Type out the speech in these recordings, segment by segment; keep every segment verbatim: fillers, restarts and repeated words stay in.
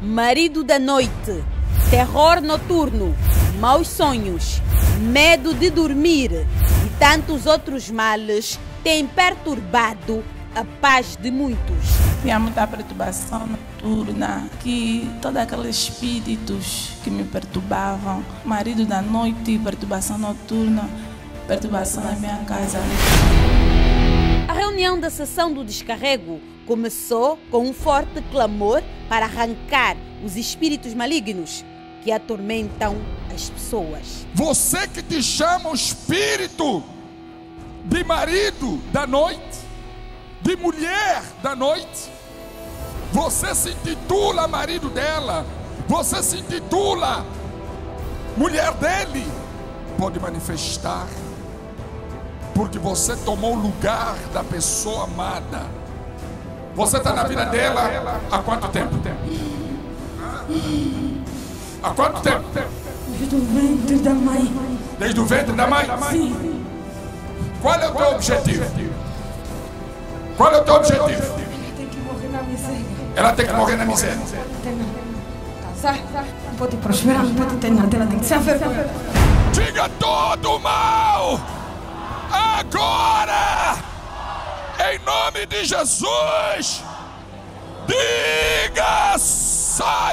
marido da noite, terror noturno, maus sonhos, medo de dormir e tantos outros males têm perturbado a paz de muitos. Tinha muita perturbação noturna, que todos aqueles espíritos que me perturbavam, marido da noite, perturbação noturna, perturbação na minha casa. A reunião da sessão do descarrego começou com um forte clamor para arrancar os espíritos malignos que atormentam as pessoas. Você que te chama o espírito de marido da noite, de mulher da noite, você se intitula marido dela, você se intitula mulher dele, pode manifestar, porque você tomou o lugar da pessoa amada. Você está na vida dela há quanto tempo? Há quanto tempo? Desde o ventre da mãe. Desde o ventre da mãe? Sim. Qual é o teu objetivo? Qual é o teu objetivo? Ela tem que morrer na miséria. Ela tem que morrer na miséria. Tem que casar, não pode prosperar, não pode ter nada, ela tem que ser vergonha. Diga todo o mal agora, em nome de Jesus. Diga sai.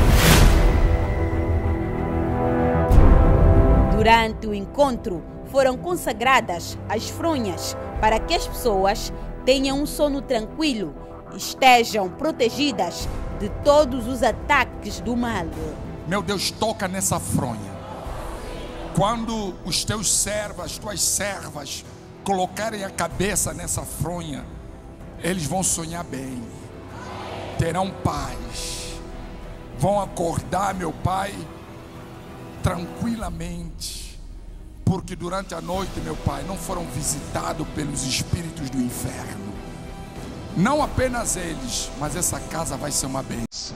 Durante o encontro, foram consagradas as fronhas para que as pessoas tenham um sono tranquilo e estejam protegidas de todos os ataques do mal. Meu Deus, toca nessa fronha. Quando os teus servos, as tuas servas colocarem a cabeça nessa fronha, eles vão sonhar bem, terão paz, vão acordar, meu Pai, tranquilamente, porque durante a noite, meu Pai, não foram visitados pelos espíritos do inferno. Não apenas eles, mas essa casa vai ser uma bênção.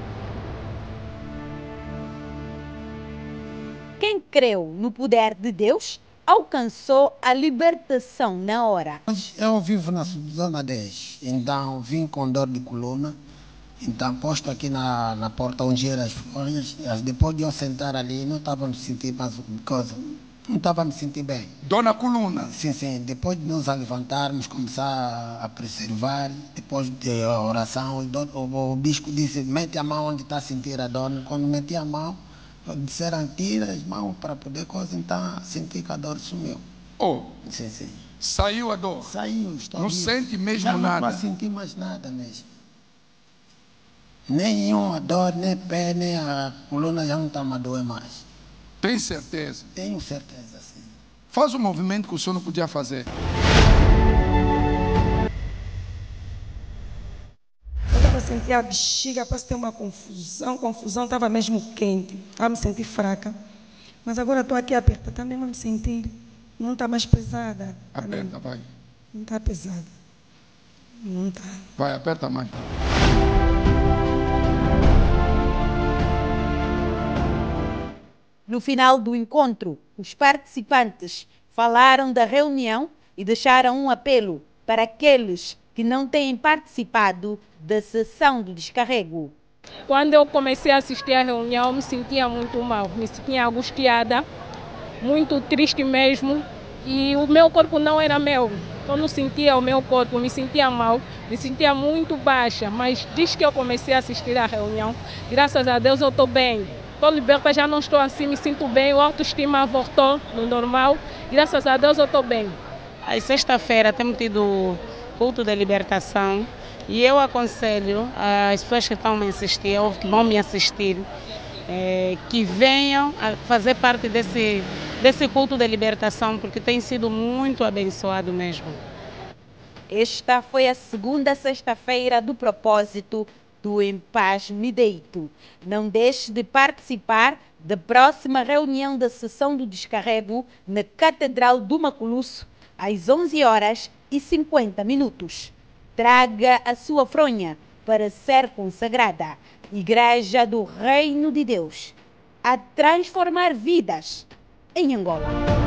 Quem creu no poder de Deus alcançou a libertação na hora. Eu vivo na zona dez, então vim com dor de coluna. Então, posto aqui na, na porta onde eram as folhas, depois de eu sentar ali, não estava me sentindo mais coisa, não estava me sentindo bem. Dor na coluna? Sim, sim. Depois de nos levantarmos, começar a preservar, depois da oração, o, o, o bispo disse: mete a mão onde está a sentir a dor. Quando meti a mão, disseram: tira as mãos para poder coisa, então senti que a dor sumiu. Oh, sim, sim. Saiu a dor? Saiu, estou Não vivo. sente mesmo Já nada? Não senti mais nada mesmo. Nenhuma dor, nem pé, nem a coluna já não está a doer mais. Tem certeza? Tenho certeza, sim. Faz um movimento que o senhor não podia fazer. Eu estava sentindo a bexiga, parece ter uma confusão, confusão, estava mesmo quente. Estava me sentir fraca. Mas agora estou aqui aperta, também vou me sentir. Não está mais pesada. Aperta, vai. Não está pesada. Não está. Vai, aperta mais. No final do encontro, os participantes falaram da reunião e deixaram um apelo para aqueles que não têm participado da sessão do descarrego. Quando eu comecei a assistir à reunião, me sentia muito mal, me sentia angustiada, muito triste mesmo, e o meu corpo não era meu. Eu não sentia o meu corpo, me sentia mal, me sentia muito baixa, mas desde que eu comecei a assistir à reunião, graças a Deus eu estou bem. Estou liberta, já não estou assim, me sinto bem, a autoestima voltou no normal, graças a Deus eu estou bem. Aí sexta-feira temos tido culto de libertação e eu aconselho as pessoas que estão me assistir, ou vão me assistir, é, que venham a fazer parte desse, desse culto de libertação, porque tem sido muito abençoado mesmo. Esta foi a segunda sexta-feira do propósito do Em Paz Me Deito. Não deixe de participar da próxima reunião da sessão do descarrego na Catedral do Maculuço, às onze horas e cinquenta minutos. Traga a sua fronha para ser consagrada. Igreja do Reino de Deus, a transformar vidas em Angola.